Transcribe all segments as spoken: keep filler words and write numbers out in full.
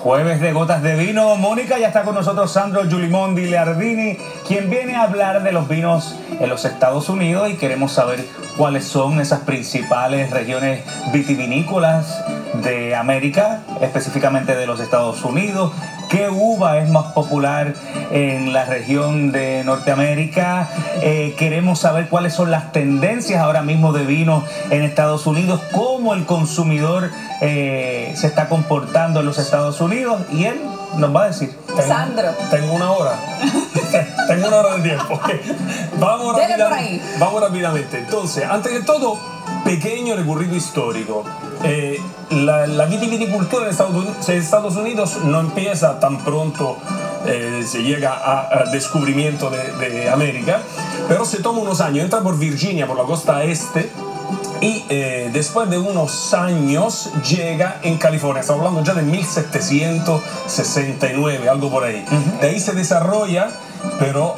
Jueves de Gotas de Vino. Mónica, ya está con nosotros Sandro Giulimondi Leardini, quien viene a hablar de los vinos en los Estados Unidos, y queremos saber cuáles son esas principales regiones vitivinícolas de América, específicamente de los Estados Unidos. ¿Qué uva es más popular en la región de Norteamérica? Eh, queremos saber cuáles son las tendencias ahora mismo de vino en Estados Unidos, cómo el consumidor eh, se está comportando en los Estados Unidos, y él nos va a decir. Tengo, Sandro. Tengo una hora. Tengo una hora de tiempo. Vamos, rápida, vamos rápidamente. Entonces, antes de todo, pequeño recorrido histórico. Eh, la, la vitivinicultura en Estados Unidos, en Estados Unidos no empieza tan pronto, eh, se llega al descubrimiento de, de América, pero se toma unos años, entra por Virginia, por la costa este, y eh, después de unos años llega en California. Estamos hablando ya de mil setecientos sesenta y nueve, algo por ahí. Uh-huh. De ahí se desarrolla, pero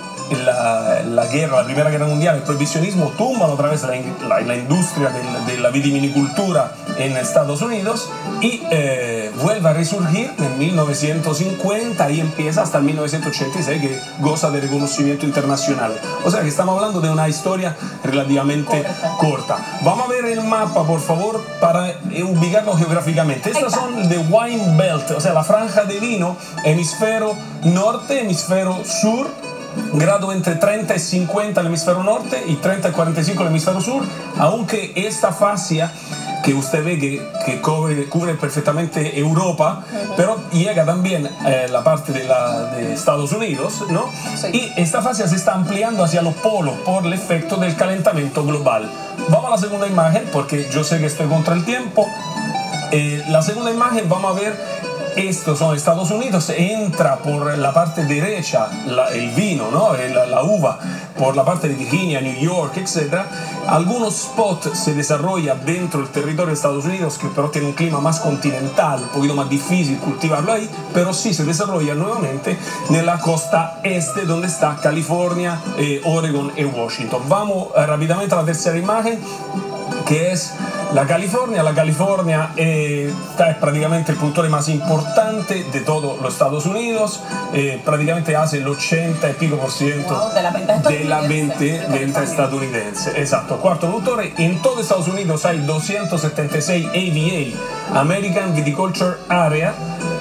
La, la guerra, la primera guerra mundial, el prohibicionismo tumban otra vez la, la, la industria de la, de la vitivinicultura en Estados Unidos, y eh, vuelve a resurgir en mil novecientos cincuenta y empieza hasta mil novecientos ochenta y seis, que goza de reconocimiento internacional. O sea que estamos hablando de una historia relativamente corta. corta. Vamos a ver el mapa, por favor, para ubicarnos geográficamente. Estas son de Wine Belt, o sea, la franja de vino, hemisferio norte, hemisferio sur, grado entre treinta y cincuenta el hemisferio norte y treinta y cuarenta y cinco el hemisferio sur, aunque esta fascia que usted ve que, que cubre, cubre perfectamente Europa, uh-huh. pero llega también eh, la parte de, la, de Estados Unidos, ¿no? Sí. Y esta fascia se está ampliando hacia los polos por el efecto del calentamiento global. Vamos a la segunda imagen, porque yo sé que estoy contra el tiempo. Eh, la segunda imagen, vamos a ver. Estos son Estados Unidos, entra por la parte derecha la, el vino, ¿no? la, la uva, por la parte de Virginia, New York, etcétera. Algunos spots se desarrollan dentro del territorio de Estados Unidos, que pero tiene un clima más continental, un poquito más difícil cultivarlo ahí, pero sí se desarrolla nuevamente en la costa este, donde está California, eh, Oregon y Washington. Vamos eh, rápidamente a la tercera imagen, que es la California. La California eh, es prácticamente el productor más importante de todos los Estados Unidos, eh, prácticamente hace el ochenta y pico por ciento wow, de la venta estadounidense, de la venta, venta estadounidense. Exacto, cuarto productor. En todo Estados Unidos hay doscientos setenta y seis A V A, American Viticulture Area,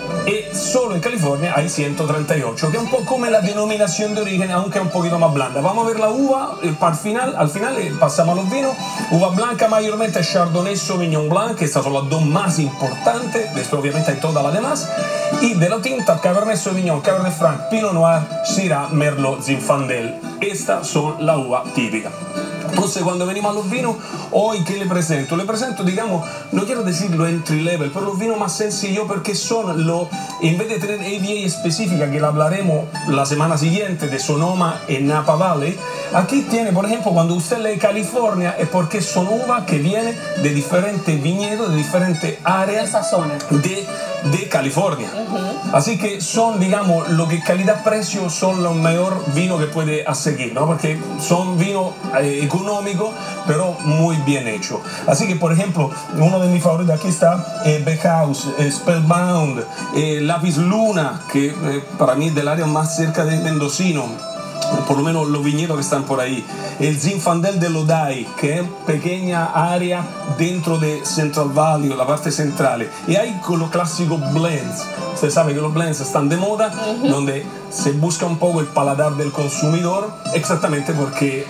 y solo en California hay ciento treinta y ocho, que es un poco como la denominación de origen, aunque un poquito más blanda. Vamos a ver la uva, eh, para el final, al final eh, pasamos a los vinos. Uva blanca mayormente Chardonnay, Sauvignon Blanc, que estas son las dos más importantes, después obviamente hay todas las demás, y de la tinta Cabernet Sauvignon, Cabernet Franc, Pinot Noir, Syrah, Merlot, Zinfandel. Estas son la uva típica. Entonces, cuando venimos a los vinos, hoy, ¿qué le presento? Le presento, digamos, no quiero decirlo entry level, pero los vinos más sencillos, porque son los, en vez de tener A V A específica, que la hablaremos la semana siguiente, de Sonoma en Napa Valley, aquí tiene, por ejemplo, cuando usted lee California, es porque son uvas que vienen de diferentes viñedos, de diferentes áreas esa zona de, de California. Uh-huh. Así que son, digamos, lo que calidad-precio son los mejor vinos que puede seguir, ¿no? Porque son vinos eh, económicos, pero muy bien hechos. Así que, por ejemplo, uno de mis favoritos aquí está eh, Beckhouse, eh, Spellbound, eh, Lapis Luna, que eh, para mí es del área más cerca de Mendocino, por lo menos los viñedos que están por ahí. El Zinfandel de Lodi, que es pequeña área dentro de Central Valley, la parte central. Y hay con los clásicos blends. Usted sabe que los blends están de moda, uh-huh. donde se busca un poco el paladar del consumidor, exactamente porque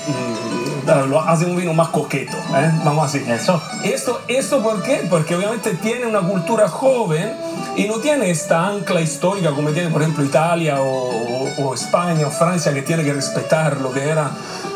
mmm, lo hace un vino más coqueto, ¿eh? Vamos así. Eso. Esto, ¿Esto por qué? Porque obviamente tiene una cultura joven y no tiene esta ancla histórica como tiene, por ejemplo, Italia o, o, o España o Francia, que tiene que respetar lo que era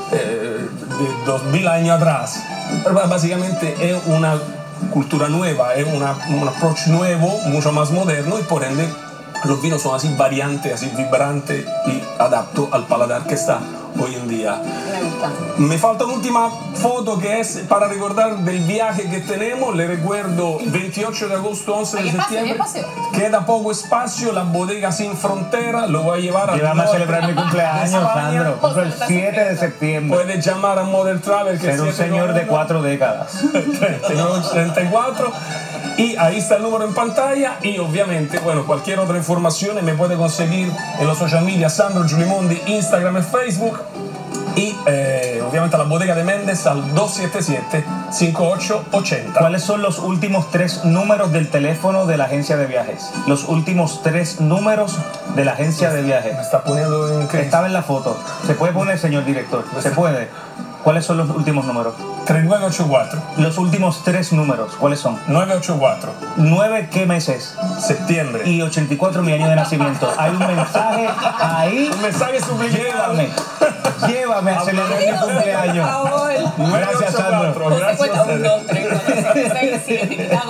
eh, de dos mil años atrás. Pero básicamente es una cultura nueva, es una, un approach nuevo, mucho más moderno, y por ende los vinos son así variantes, así vibrantes y adapto al paladar que está hoy en día. Me gusta. Me falta una última foto que es para recordar del viaje que tenemos. Le recuerdo veintiocho de agosto, once de septiembre. Queda poco espacio, la bodega sin frontera. Lo voy a llevar a... Vamos a celebrar mi cumpleaños, Sandro. Cumplo el siete de septiembre. Puedes llamar a Modern Travel, que ser un señor de cuatro décadas. Tengo treinta y cuatro. Y ahí está el número en pantalla. Y obviamente, bueno, cualquier otra información me puede conseguir en los social media Sandro Giulimondi, Instagram y Facebook. Y eh, obviamente a la bodega de Méndez al dos siete siete, cinco ocho ocho cero. ¿Cuáles son los últimos tres números del teléfono de la agencia de viajes? Los últimos tres números de la agencia de viajes. Me está poniendo en... Estaba en la foto. ¿Se puede poner, señor director? ¿Se puede? ¿Cuáles son los últimos números? tres nueve ocho cuatro. Los últimos tres números, ¿cuáles son? nueve ocho cuatro. ¿Nueve qué meses? Septiembre. Y ochenta y cuatro mi año de nacimiento. Hay un mensaje ahí. Un mensaje subliminal. Llévame. Llévame a celebrar mi cumpleaños. Gracias, Sandro. Gracias, Sandro.